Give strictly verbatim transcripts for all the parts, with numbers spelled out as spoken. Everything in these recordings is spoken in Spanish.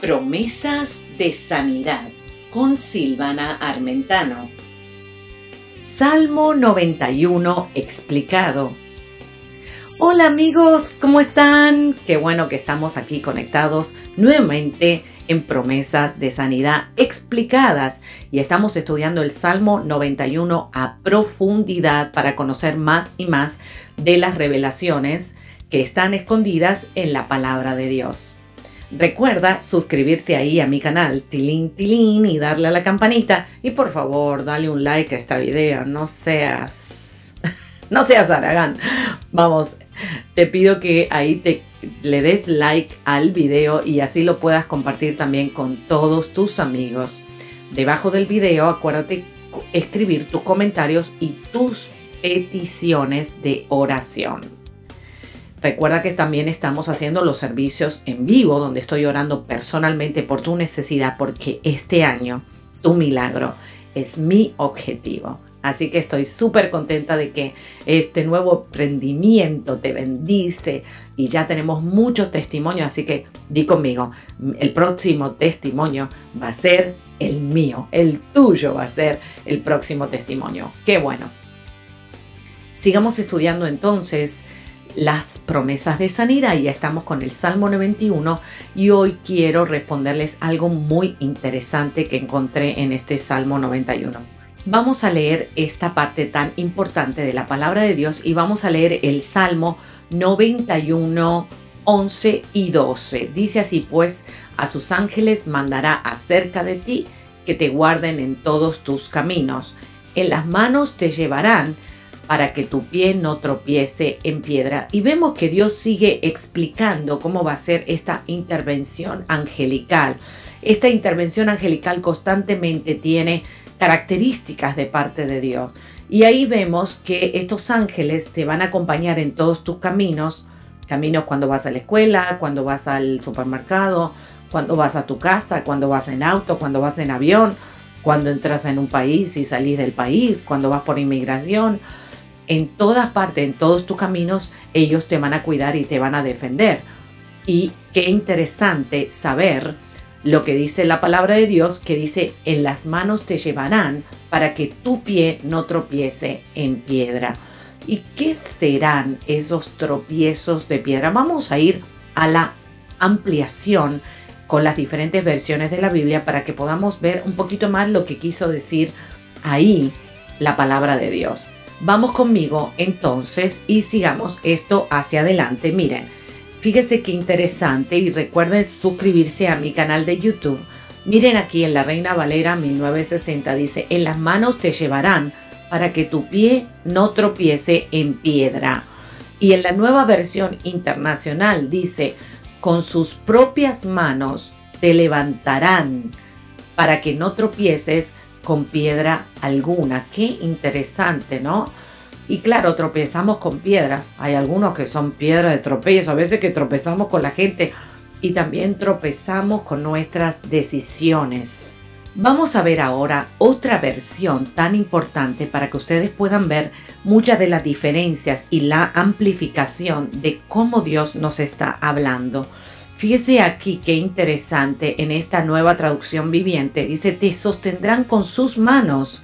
Promesas de sanidad con Silvana Armentano. Salmo noventa y uno explicado. Hola amigos, ¿cómo están? Qué bueno que estamos aquí conectados nuevamente en Promesas de Sanidad explicadas y estamos estudiando el Salmo noventa y uno a profundidad para conocer más y más de las revelaciones que están escondidas en la palabra de Dios. Recuerda suscribirte ahí a mi canal, tilín, tilín, y darle a la campanita. Y por favor, dale un like a este video. No seas... no seas haragán. Vamos, te pido que ahí te, le des like al video y así lo puedas compartir también con todos tus amigos. Debajo del video, acuérdate escribir tus comentarios y tus peticiones de oración. Recuerda que también estamos haciendo los servicios en vivo, donde estoy orando personalmente por tu necesidad, porque este año tu milagro es mi objetivo. Así que estoy súper contenta de que este nuevo emprendimiento te bendice y ya tenemos muchos testimonios. Así que di conmigo, el próximo testimonio va a ser el mío, el tuyo va a ser el próximo testimonio. ¡Qué bueno! Sigamos estudiando entonces las promesas de sanidad. Ya estamos con el Salmo noventa y uno y hoy quiero responderles algo muy interesante que encontré en este Salmo noventa y uno. Vamos a leer esta parte tan importante de la palabra de Dios y vamos a leer el Salmo noventa y uno, once y doce. Dice así: pues a sus ángeles mandará acerca de ti, que te guarden en todos tus caminos. En las manos te llevarán para que tu pie no tropiece en piedra. Y vemos que Dios sigue explicando cómo va a ser esta intervención angelical. Esta intervención angelical constantemente tiene características de parte de Dios. Y ahí vemos que estos ángeles te van a acompañar en todos tus caminos. Caminos cuando vas a la escuela, cuando vas al supermercado, cuando vas a tu casa, cuando vas en auto, cuando vas en avión, cuando entras en un país y salís del país, cuando vas por inmigración. En todas partes, en todos tus caminos, ellos te van a cuidar y te van a defender. Y qué interesante saber lo que dice la palabra de Dios, que dice: en las manos te llevarán para que tu pie no tropiece en piedra. ¿Y qué serán esos tropiezos de piedra? Vamos a ir a la ampliación con las diferentes versiones de la Biblia para que podamos ver un poquito más lo que quiso decir ahí la palabra de Dios. Vamos conmigo entonces y sigamos esto hacia adelante. Miren, fíjese qué interesante y recuerden suscribirse a mi canal de YouTube. Miren aquí en la Reina Valera mil novecientos sesenta dice: en las manos te llevarán para que tu pie no tropiece en piedra. Y en la Nueva Versión Internacional dice: con sus propias manos te levantarán para que no tropieces con piedra alguna. Qué interesante, ¿no? Y claro, tropezamos con piedras. Hay algunos que son piedras de tropiezo, a veces que tropezamos con la gente y también tropezamos con nuestras decisiones. Vamos a ver ahora otra versión tan importante para que ustedes puedan ver muchas de las diferencias y la amplificación de cómo Dios nos está hablando. Fíjese aquí qué interesante en esta nueva traducción viviente. Dice: te sostendrán con sus manos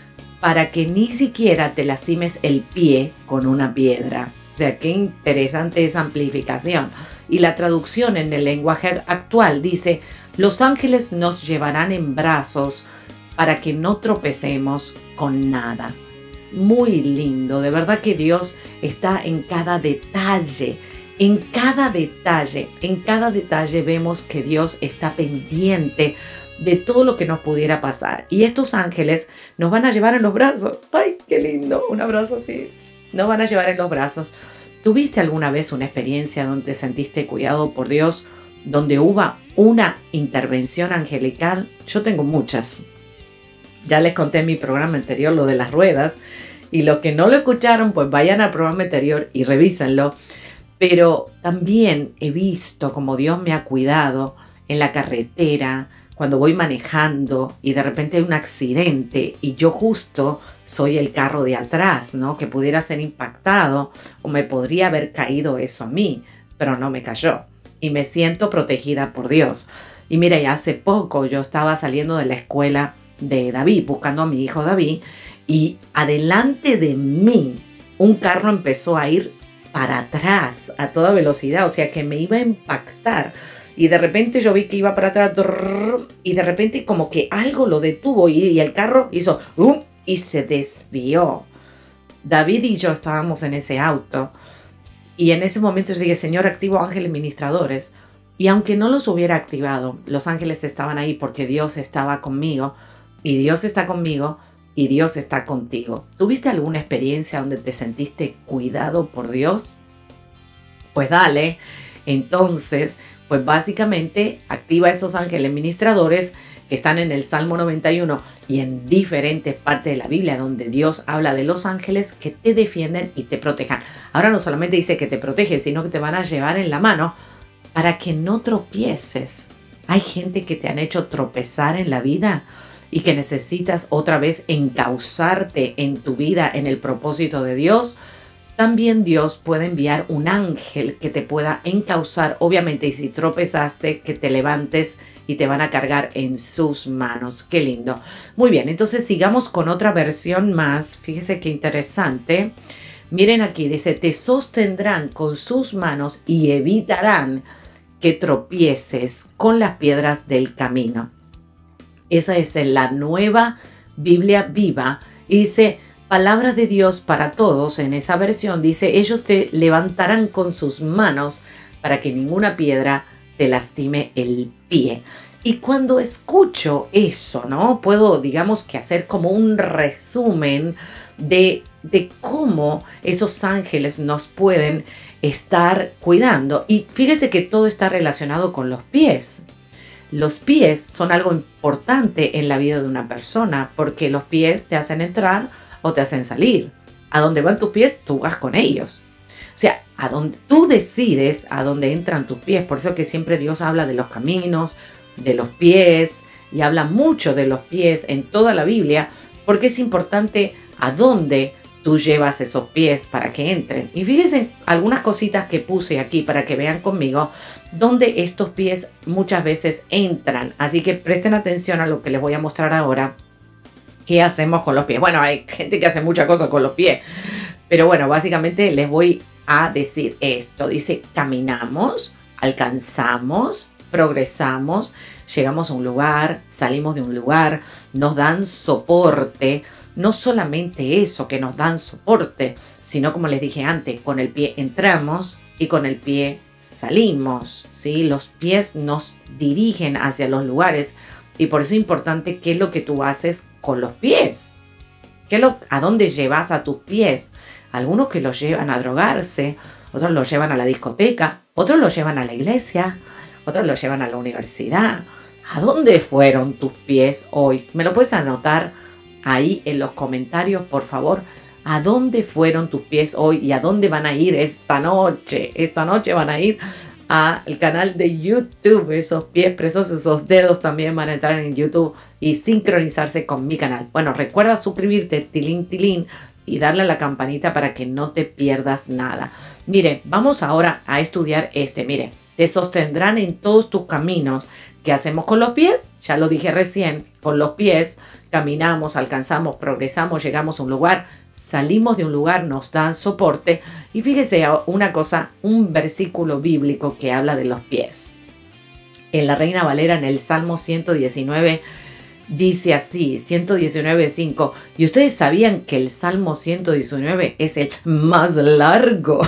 para que ni siquiera te lastimes el pie con una piedra. O sea, qué interesante esa amplificación. Y la traducción en el lenguaje actual dice: los ángeles nos llevarán en brazos para que no tropecemos con nada. Muy lindo. De verdad que Dios está en cada detalle. En cada detalle, en cada detalle vemos que Dios está pendiente de todo lo que nos pudiera pasar. Y estos ángeles nos van a llevar en los brazos. ¡Ay, qué lindo! Un abrazo así. Nos van a llevar en los brazos. ¿Tuviste alguna vez una experiencia donde te sentiste cuidado por Dios, donde hubo una intervención angelical? Yo tengo muchas. Ya les conté en mi programa anterior lo de las ruedas. Y los que no lo escucharon, pues vayan al programa anterior y revísenlo. Pero también he visto cómo Dios me ha cuidado en la carretera, cuando voy manejando y de repente hay un accidente y yo justo soy el carro de atrás, ¿no? Que pudiera ser impactado o me podría haber caído eso a mí, pero no me cayó. Y me siento protegida por Dios. Y mira, ya hace poco yo estaba saliendo de la escuela de David, buscando a mi hijo David, y adelante de mí un carro empezó a ir para atrás a toda velocidad, o sea que me iba a impactar. Y de repente yo vi que iba para atrás y de repente como que algo lo detuvo y, y el carro hizo ¡um! Y se desvió. David y yo estábamos en ese auto y en ese momento yo dije, Señor, activo ángeles ministradores. Y aunque no los hubiera activado, los ángeles estaban ahí porque Dios estaba conmigo y Dios está conmigo y Dios está contigo. ¿Tuviste alguna experiencia donde te sentiste cuidado por Dios? Pues dale. Entonces, pues básicamente activa esos ángeles ministradores que están en el Salmo noventa y uno y en diferentes partes de la Biblia donde Dios habla de los ángeles que te defienden y te protejan. Ahora no solamente dice que te protege, sino que te van a llevar en la mano para que no tropieces. Hay gente que te han hecho tropezar en la vida y que necesitas otra vez encauzarte en tu vida, en el propósito de Dios. También Dios puede enviar un ángel que te pueda encauzar, obviamente, y si tropezaste, que te levantes y te van a cargar en sus manos. ¡Qué lindo! Muy bien, entonces sigamos con otra versión más. Fíjese qué interesante. Miren aquí, dice, te sostendrán con sus manos y evitarán que tropieces con las piedras del camino. Esa es la Nueva Biblia Viva. Y dice, palabra de Dios para todos. En esa versión dice, ellos te levantarán con sus manos para que ninguna piedra te lastime el pie. Y cuando escucho eso, ¿no? Puedo, digamos que hacer como un resumen de, de cómo esos ángeles nos pueden estar cuidando. Y fíjese que todo está relacionado con los pies. Los pies son algo importante en la vida de una persona porque los pies te hacen entrar o te hacen salir. A donde van tus pies, tú vas con ellos. O sea, a donde tú decides a dónde entran tus pies. Por eso que siempre Dios habla de los caminos, de los pies, y habla mucho de los pies en toda la Biblia, porque es importante a dónde tú llevas esos pies para que entren. Y fíjense algunas cositas que puse aquí para que vean conmigo donde estos pies muchas veces entran. Así que presten atención a lo que les voy a mostrar ahora. ¿Qué hacemos con los pies? Bueno, hay gente que hace muchas cosas con los pies, pero bueno, básicamente les voy a decir esto. Dice, caminamos, alcanzamos, progresamos, llegamos a un lugar, salimos de un lugar, nos dan soporte. No solamente eso, que nos dan soporte, sino como les dije antes, con el pie entramos y con el pie salimos, ¿sí? Los pies nos dirigen hacia los lugares y por eso es importante qué es lo que tú haces con los pies. ¿Qué es lo, ¿A dónde llevas a tus pies? Algunos que los llevan a drogarse, otros los llevan a la discoteca, otros los llevan a la iglesia, otros los llevan a la universidad. ¿A dónde fueron tus pies hoy? ¿Me lo puedes anotar ahí en los comentarios, por favor? ¿A dónde fueron tus pies hoy y a dónde van a ir esta noche? Esta noche van a ir al canal de YouTube. Esos pies preciosos, esos dedos también van a entrar en YouTube y sincronizarse con mi canal. Bueno, recuerda suscribirte, tilín, tilín, y darle a la campanita para que no te pierdas nada. Mire, vamos ahora a estudiar este. Mire, te sostendrán en todos tus caminos. ¿Qué hacemos con los pies? Ya lo dije recién, con los pies caminamos, alcanzamos, progresamos, llegamos a un lugar, salimos de un lugar, nos dan soporte. Y fíjese una cosa, un versículo bíblico que habla de los pies. En la Reina Valera, en el Salmo ciento diecinueve, dice así, ciento diecinueve, cinco. ¿Y ustedes sabían que el Salmo ciento diecinueve es el más largo?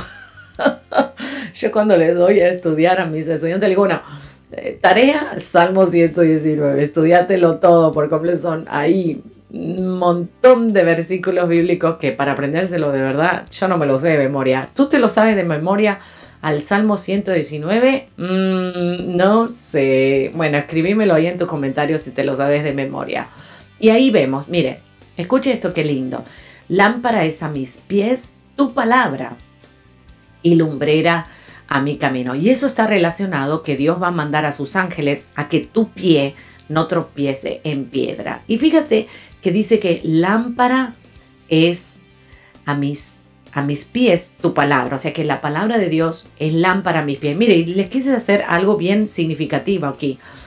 Yo cuando le doy a estudiar a mis estudiantes, le digo, no, tarea, Salmo ciento diecinueve, estudiátelo todo por completo. Son ahí un montón de versículos bíblicos que para aprendérselo de verdad, yo no me lo sé de memoria. ¿Tú te lo sabes de memoria al Salmo ciento diecinueve? Mm, no sé. Bueno, escribímelo ahí en tus comentarios si te lo sabes de memoria. Y ahí vemos, miren, escuche esto, qué lindo. Lámpara es a mis pies tu palabra y lumbrera a mi camino. Y eso está relacionado que Dios va a mandar a sus ángeles a que tu pie no tropiece en piedra. Y fíjate que dice que lámpara es a mis, a mis pies tu palabra. O sea que la palabra de Dios es lámpara a mis pies. Mire, les quise hacer algo bien significativo aquí.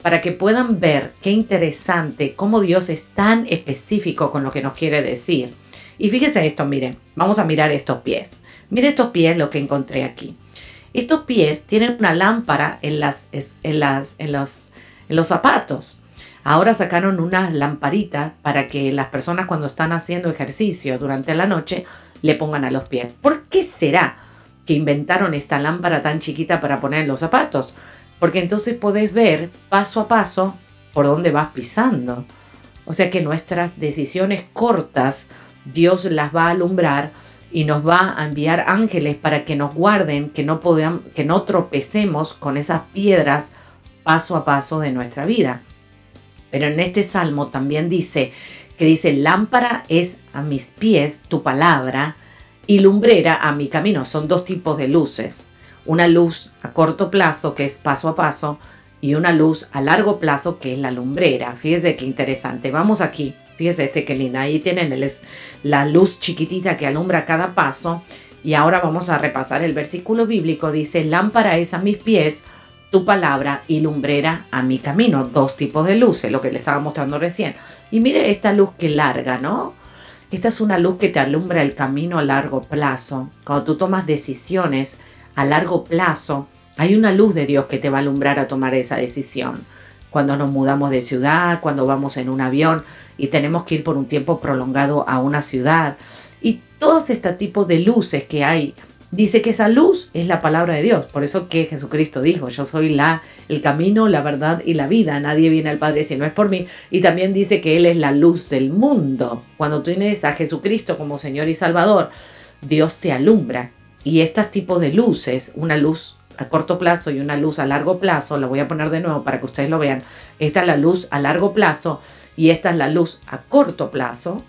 para que puedan ver qué interesante, cómo Dios es tan específico con lo que nos quiere decir. Y fíjense esto, miren, vamos a mirar estos pies. Miren estos pies, lo que encontré aquí. Estos pies tienen una lámpara en, las, en, las, en, los, en los zapatos. Ahora sacaron unas lamparitas para que las personas cuando están haciendo ejercicio durante la noche le pongan a los pies. ¿Por qué será que inventaron esta lámpara tan chiquita para poner en los zapatos? Porque entonces podés ver paso a paso por dónde vas pisando. O sea que nuestras decisiones cortas, Dios las va a alumbrar y nos va a enviar ángeles para que nos guarden, que no, podamos, que no tropecemos con esas piedras paso a paso de nuestra vida. Pero en este salmo también dice que dice, lámpara es a mis pies tu palabra y lumbrera a mi camino. Son dos tipos de luces. Una luz a corto plazo, que es paso a paso, y una luz a largo plazo, que es la lumbrera. Fíjense qué interesante. Vamos aquí. Fíjense este qué linda. Ahí tienen el, la luz chiquitita que alumbra cada paso. Y ahora vamos a repasar el versículo bíblico. Dice, lámpara es a mis pies tu palabra y lumbrera a mi camino. Dos tipos de luces, lo que le estaba mostrando recién. Y mire esta luz que larga, ¿no? Esta es una luz que te alumbra el camino a largo plazo. Cuando tú tomas decisiones a largo plazo, hay una luz de Dios que te va a alumbrar a tomar esa decisión. Cuando nos mudamos de ciudad, cuando vamos en un avión y tenemos que ir por un tiempo prolongado a una ciudad. Y todos estos tipos de luces que hay, dice que esa luz es la palabra de Dios. Por eso que Jesucristo dijo, yo soy la, el camino, la verdad y la vida. Nadie viene al Padre si no es por mí. Y también dice que Él es la luz del mundo. Cuando tú tienes a Jesucristo como Señor y Salvador, Dios te alumbra. Y estos tipos de luces, una luz a corto plazo y una luz a largo plazo, la voy a poner de nuevo para que ustedes lo vean. Esta es la luz a largo plazo y esta es la luz a corto plazo.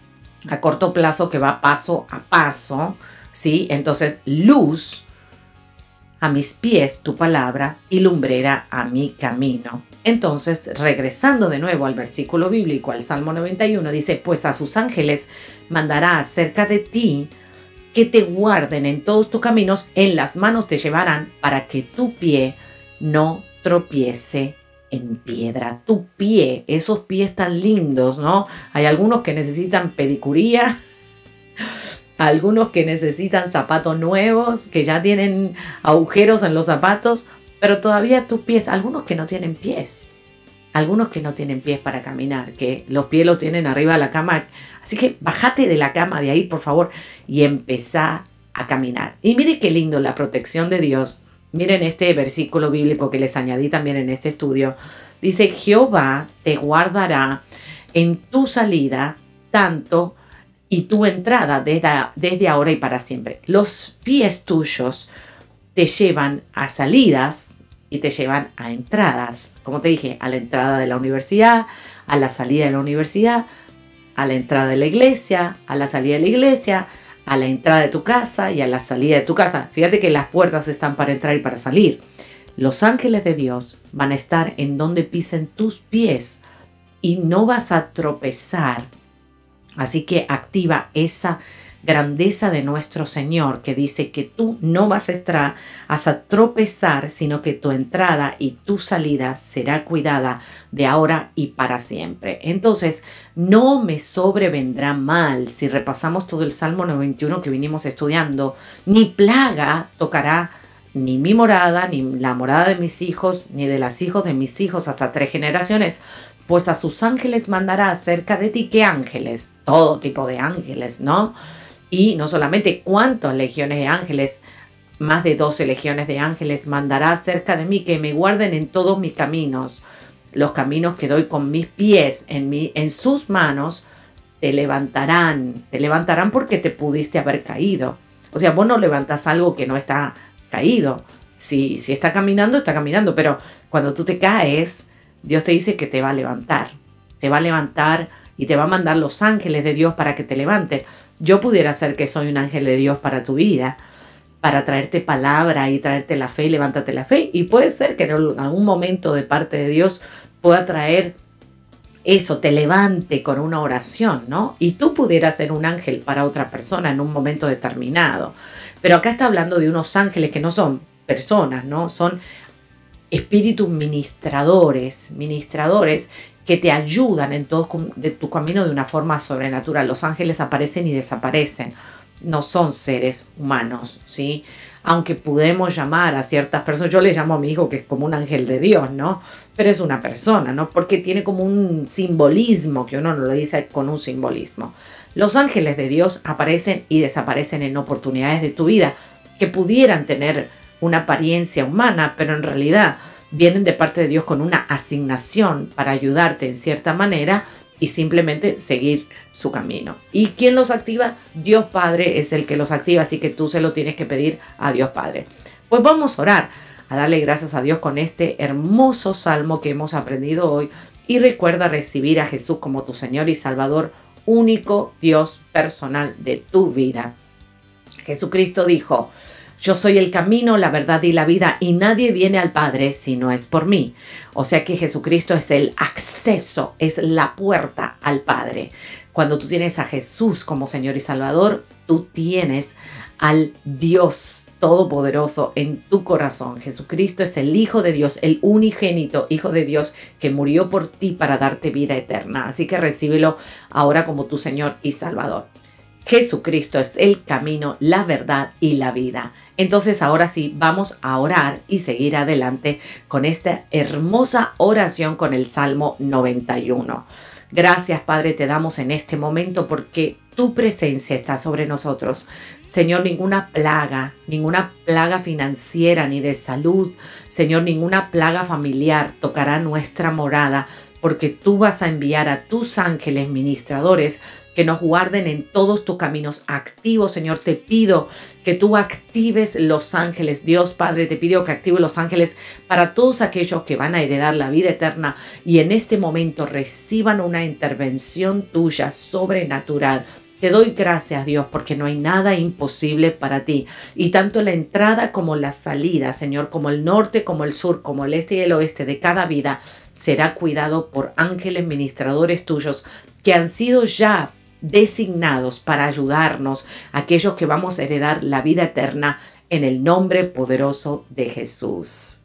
A corto plazo que va paso a paso, ¿sí? Entonces, luz a mis pies tu palabra y lumbrera a mi camino. Entonces, regresando de nuevo al versículo bíblico, al Salmo noventa y uno, dice, pues a sus ángeles mandará acerca de ti que te guarden en todos tus caminos, en las manos te llevarán para que tu pie no tropiece en piedra. Tu pie, esos pies tan lindos, ¿no? Hay algunos que necesitan pedicuría, algunos que necesitan zapatos nuevos, que ya tienen agujeros en los zapatos, pero todavía tus pies, algunos que no tienen pies. Algunos que no tienen pies para caminar, que los pies los tienen arriba de la cama. Así que bájate de la cama de ahí, por favor, y empezá a caminar. Y mire qué lindo la protección de Dios. Miren este versículo bíblico que les añadí también en este estudio. Dice, Jehová te guardará en tu salida tanto y tu entrada desde, desde ahora y para siempre. Los pies tuyos te llevan a salidas y te llevan a entradas. Como te dije, a la entrada de la universidad, a la salida de la universidad, a la entrada de la iglesia, a la salida de la iglesia, a la entrada de tu casa y a la salida de tu casa. Fíjate que las puertas están para entrar y para salir. Los ángeles de Dios van a estar en donde pisen tus pies y no vas a tropezar. Así que activa esa grandeza de nuestro Señor que dice que tú no vas a estar a tropezar, sino que tu entrada y tu salida será cuidada de ahora y para siempre. Entonces, no me sobrevendrá mal. Si repasamos todo el Salmo noventa y uno que vinimos estudiando, ni plaga tocará ni mi morada, ni la morada de mis hijos, ni de los hijos de mis hijos hasta tres generaciones, pues a sus ángeles mandará acerca de ti. ¿Qué ángeles? Todo tipo de ángeles, ¿no? Y no solamente cuántas legiones de ángeles, más de doce legiones de ángeles mandará acerca de mí, que me guarden en todos mis caminos. Los caminos que doy con mis pies en, mi, en sus manos, te levantarán. Te levantarán porque te pudiste haber caído. O sea, vos no levantás algo que no está caído. Si, si está caminando, está caminando. Pero cuando tú te caes, Dios te dice que te va a levantar. Te va a levantar y te va a mandar los ángeles de Dios para que te levanten. Yo pudiera ser que soy un ángel de Dios para tu vida, para traerte palabra y traerte la fe y levántate la fe. Y puede ser que en algún momento de parte de Dios pueda traer eso, te levante con una oración, ¿no? Y tú pudieras ser un ángel para otra persona en un momento determinado. Pero acá está hablando de unos ángeles que no son personas, ¿no? Son espíritus ministradores, ministradores que te ayudan en todo de tu camino de una forma sobrenatural. Los ángeles aparecen y desaparecen. No son seres humanos, ¿sí? Aunque podemos llamar a ciertas personas, yo le llamo a mi hijo que es como un ángel de Dios, ¿no? Pero es una persona, ¿no? Porque tiene como un simbolismo, que uno no lo dice con un simbolismo. Los ángeles de Dios aparecen y desaparecen en oportunidades de tu vida que pudieran tener una apariencia humana, pero en realidad vienen de parte de Dios con una asignación para ayudarte en cierta manera y simplemente seguir su camino. ¿Y quién los activa? Dios Padre es el que los activa, así que tú se lo tienes que pedir a Dios Padre. Pues vamos a orar, a darle gracias a Dios con este hermoso salmo que hemos aprendido hoy y recuerda recibir a Jesús como tu Señor y Salvador, único Dios personal de tu vida. Jesucristo dijo: yo soy el camino, la verdad y la vida, y nadie viene al Padre si no es por mí. O sea que Jesucristo es el acceso, es la puerta al Padre. Cuando tú tienes a Jesús como Señor y Salvador, tú tienes al Dios Todopoderoso en tu corazón. Jesucristo es el Hijo de Dios, el unigénito Hijo de Dios que murió por ti para darte vida eterna. Así que recíbelo ahora como tu Señor y Salvador. Jesucristo es el camino, la verdad y la vida. Entonces ahora sí, vamos a orar y seguir adelante con esta hermosa oración con el Salmo noventa y uno. Gracias, Padre, te damos en este momento porque tu presencia está sobre nosotros. Señor, ninguna plaga, ninguna plaga financiera ni de salud, Señor, ninguna plaga familiar tocará nuestra morada, porque tú vas a enviar a tus ángeles ministradores que nos guarden en todos tus caminos activos. Señor, te pido que tú actives los ángeles. Dios Padre, te pido que actives los ángeles para todos aquellos que van a heredar la vida eterna y en este momento reciban una intervención tuya sobrenatural. Te doy gracias, Dios, porque no hay nada imposible para ti. Y tanto la entrada como la salida, Señor, como el norte, como el sur, como el este y el oeste de cada vida, será cuidado por ángeles ministradores tuyos que han sido ya designados para ayudarnos, aquellos que vamos a heredar la vida eterna en el nombre poderoso de Jesús.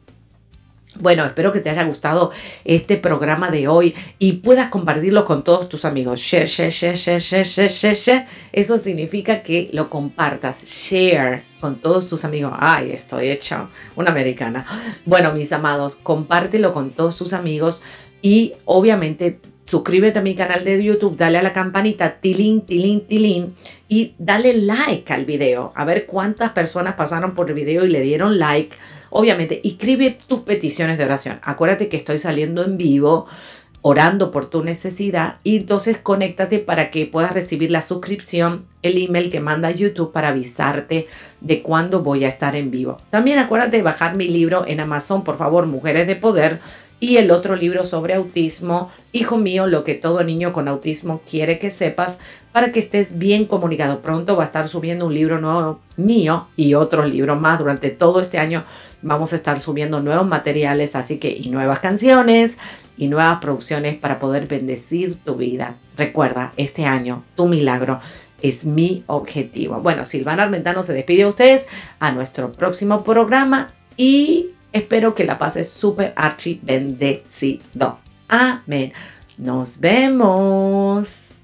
Bueno, espero que te haya gustado este programa de hoy y puedas compartirlo con todos tus amigos. Share, share, share, share, share, share, share, share. Eso significa que lo compartas. Share con todos tus amigos. Ay, estoy hecha una americana. Bueno, mis amados, compártelo con todos tus amigos y obviamente suscríbete a mi canal de YouTube, dale a la campanita, tilín, tilín, tilín, y dale like al video. A ver cuántas personas pasaron por el video y le dieron like. Obviamente, escribe tus peticiones de oración. Acuérdate que estoy saliendo en vivo, orando por tu necesidad. Y entonces conéctate para que puedas recibir la suscripción, el email que manda YouTube para avisarte de cuándo voy a estar en vivo. También acuérdate de bajar mi libro en Amazon, por favor, Mujeres de Poder. Y el otro libro sobre autismo, Hijo mío, lo que todo niño con autismo quiere que sepas para que estés bien comunicado. Pronto va a estar subiendo un libro nuevo mío y otros libros más. Durante todo este año vamos a estar subiendo nuevos materiales, así que y nuevas canciones y nuevas producciones para poder bendecir tu vida. Recuerda, este año tu milagro es mi objetivo. Bueno, Silvana Armentano se despide de ustedes a nuestro próximo programa y espero que la pases súper archi bendecido. Amén. Nos vemos.